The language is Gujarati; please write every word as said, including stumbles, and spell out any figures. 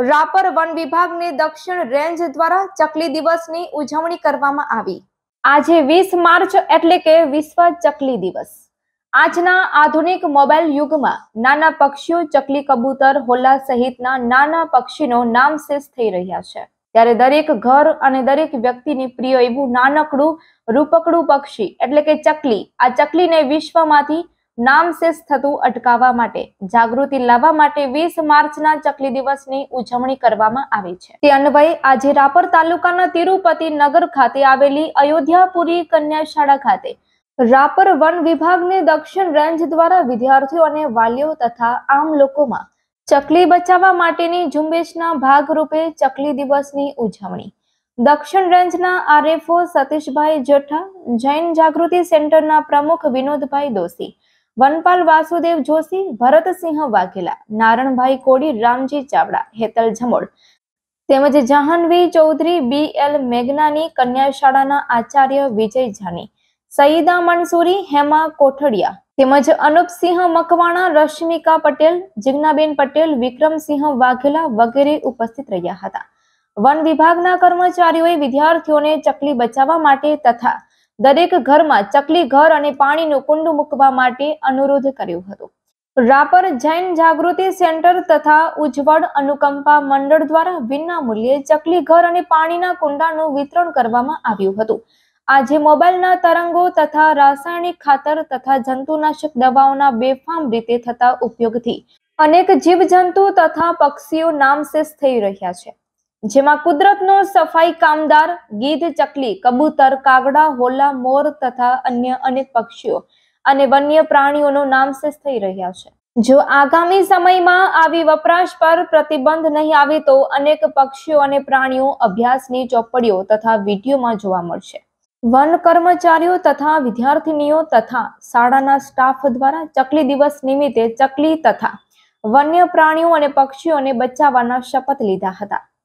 રાપર વન વિભાગની દક્ષિણ રેન્જ દ્વારા ચકલી દિવસની ઉજવણી કરવામાં આવી। આજે વીસ માર્ચ એટલે કે વિશ્વ ચકલી દિવસ। આજના આધુનિક મોબાઈલ યુગમાં નાના પક્ષીઓ ચકલી, કબૂતર, હોલા સહિતના નાના પક્ષીનો નામશેષ થઈ રહ્યા છે। ત્યારે દરેક ઘર અને દરેક વ્યક્તિની પ્રિય એવું નાનકડું રૂપકડું પક્ષી એટલે કે ચકલી, આ ચકલીને વિશ્વમાંથી નામશેષ થતું અટકાવવા માટે જાગૃતિ લાવવા માટે વીસ માર્ચના ચકલી દિવસની ઉજવણી કરવામાં આવી છે। તે અન્વયે આજે રાપર તાલુકાના તિરુપતિ નગર ખાતે આવેલી અયોધ્યાપુરી કન્યા શાળા ખાતે રાપર વન વિભાગની દક્ષિણ રેન્જ દ્વારા વિદ્યાર્થીઓ અને વાલીઓ તથા આમ લોકોમાં ચકલી બચાવવા માટેની ઝુંબેશના ભાગરૂપે ચકલી દિવસની ઉજવણી દક્ષિણ રેન્જના આરએફઓ સતીશભાઈ જેઠા, જૈન જાગૃતિ સેન્ટરના પ્રમુખ વિનોદભાઈ દોશી, વનપાલ વાસુદેવ જોશી, ભરતસિંહ વાઘેલા, નારણભાઈ કોડી, રામજી ચાવડા, હેતલ ઝમોડ તેમજ જહાનવી ચૌધરી, બી એલ મેઘનાની, કન્યા શાળાના આચાર્ય વિજય જાની, સઈદા મંસૂરી, હેમા કોઠડિયા તેમજ અનુપસિંહ મકવાણા, રશ્મિકા પટેલ, જિજ્ઞાબેન પટેલ, વિક્રમસિંહ વાઘેલા વગેરે ઉપસ્થિત રહ્યા હતા। વન વિભાગના કર્મચારીઓએ વિદ્યાર્થીઓને ચકલી બચાવવા માટે તથા દરેક ઘરમાં ચકલી ઘર અને પાણીનું કુંડ મૂકવા માટે અનુરોધ કર્યો હતો। રાપર જૈન જાગૃતિ સેન્ટર તથા ઉજ્જવળ અનુકંપા મંડળ દ્વારા વિના મૂલ્યે ચકલી ઘર અને પાણીના કુંડાનું વિતરણ કરવામાં આવ્યું હતું। આજે મોબાઈલના તરંગો તથા રાસાયણિક ખાતર તથા જંતુનાશક દવાઓના બેફામ રીતે થતા ઉપયોગથી અનેક જીવજંતુ તથા પક્ષીઓ નામશેષ થઈ રહ્યા છે, જેમાં કુદરતનો સફાઈ કામદાર ગીધ, ચકલી, કબૂતર, કાગડા, હોલા, મોર તથા અન્ય અનેક પક્ષીઓ અને વન્ય પ્રાણીઓનો નામશેષ થઈ રહ્યા છે। જો આગામી સમયમાં આવી વપરાશ પર પ્રતિબંધ નહીં આવે તો અનેક પક્ષીઓ અને પ્રાણીઓ અભ્યાસની ચોપડીઓ તથા વિડીયોમાં જોવા મળશે। વન કર્મચારીઓ તથા વિદ્યાર્થીનીઓ તથા શાળાના સ્ટાફ દ્વારા ચકલી દિવસ નિમિત્તે ચકલી તથા વન્ય પ્રાણીઓ અને પક્ષીઓને બચાવવાના શપથ લીધા હતા।